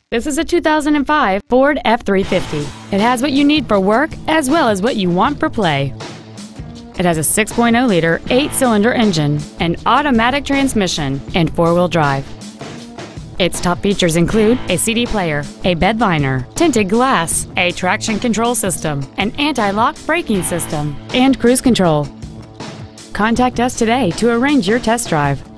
This is a 2005 Ford F-350. It has what you need for work as well as what you want for play. It has a 6.0-liter 8-cylinder engine, an automatic transmission, and 4-wheel drive. Its top features include a CD player, a bed liner, tinted glass, a traction control system, an anti-lock braking system, and cruise control. Contact us today to arrange your test drive.